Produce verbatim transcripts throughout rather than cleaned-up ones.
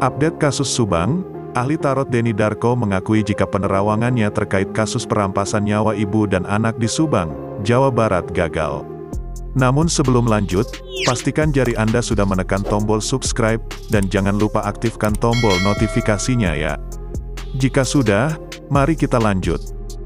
Update kasus Subang, ahli tarot Denny Darko mengakui jika penerawangannya terkait kasus perampasan nyawa ibu dan anak di Subang, Jawa Barat gagal. Namun sebelum lanjut, pastikan jari Anda sudah menekan tombol subscribe, dan jangan lupa aktifkan tombol notifikasinya ya. Jika sudah, mari kita lanjut.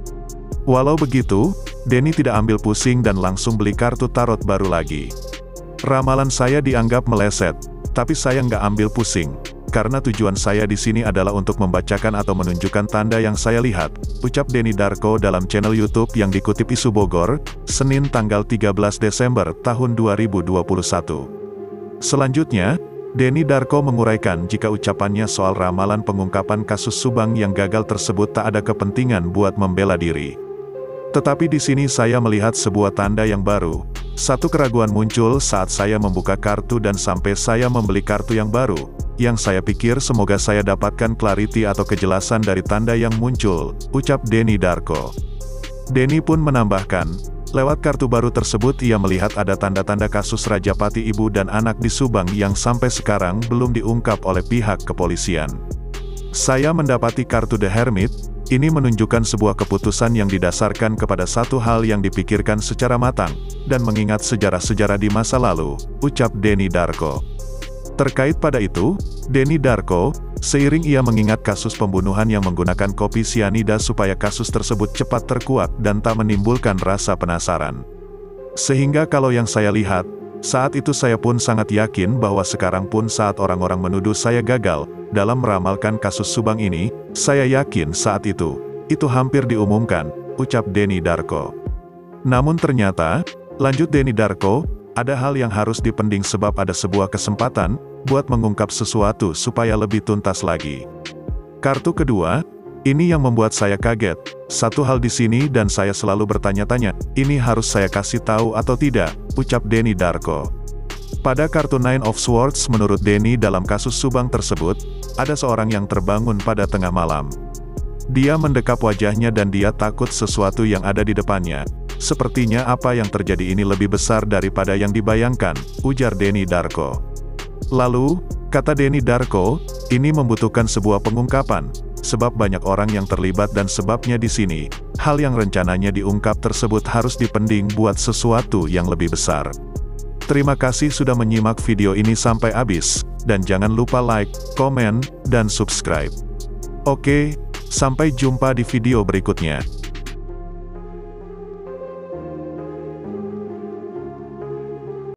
Walau begitu, Denny tidak ambil pusing dan langsung beli kartu tarot baru lagi. Ramalan saya dianggap meleset, tapi saya nggak ambil pusing. Karena tujuan saya di sini adalah untuk membacakan atau menunjukkan tanda yang saya lihat, ucap Denny Darko dalam channel YouTube yang dikutip Isu Bogor, Senin tanggal tiga belas Desember tahun dua ribu dua puluh satu. Selanjutnya, Denny Darko menguraikan jika ucapannya soal ramalan pengungkapan kasus Subang yang gagal tersebut tak ada kepentingan buat membela diri. Tetapi di sini saya melihat sebuah tanda yang baru. Satu keraguan muncul saat saya membuka kartu dan sampai saya membeli kartu yang baru. Yang saya pikir semoga saya dapatkan clarity atau kejelasan dari tanda yang muncul, ucap Denny Darko. Denny pun menambahkan, lewat kartu baru tersebut ia melihat ada tanda-tanda kasus Rajapati ibu dan anak di Subang yang sampai sekarang belum diungkap oleh pihak kepolisian. Saya mendapati kartu The Hermit, ini menunjukkan sebuah keputusan yang didasarkan kepada satu hal yang dipikirkan secara matang, dan mengingat sejarah-sejarah di masa lalu, ucap Denny Darko. Terkait pada itu, Denny Darko, seiring ia mengingat kasus pembunuhan yang menggunakan kopi sianida supaya kasus tersebut cepat terkuak dan tak menimbulkan rasa penasaran. Sehingga kalau yang saya lihat, saat itu saya pun sangat yakin bahwa sekarang pun saat orang-orang menuduh saya gagal dalam meramalkan kasus Subang ini, saya yakin saat itu, itu hampir diumumkan, ucap Denny Darko. Namun ternyata, lanjut Denny Darko, ada hal yang harus dipending sebab ada sebuah kesempatan buat mengungkap sesuatu supaya lebih tuntas lagi. Kartu kedua, ini yang membuat saya kaget. Satu hal di sini dan saya selalu bertanya-tanya, ini harus saya kasih tahu atau tidak, ucap Denny Darko. Pada kartu Nine of Swords menurut Denny dalam kasus Subang tersebut, ada seorang yang terbangun pada tengah malam. Dia mendekap wajahnya dan dia takut sesuatu yang ada di depannya. Sepertinya apa yang terjadi ini lebih besar daripada yang dibayangkan, ujar Denny Darko. Lalu, kata Denny Darko, ini membutuhkan sebuah pengungkapan, sebab banyak orang yang terlibat dan sebabnya di sini, hal yang rencananya diungkap tersebut harus dipending buat sesuatu yang lebih besar. Terima kasih sudah menyimak video ini sampai habis, dan jangan lupa like, komen, dan subscribe. Oke, sampai jumpa di video berikutnya.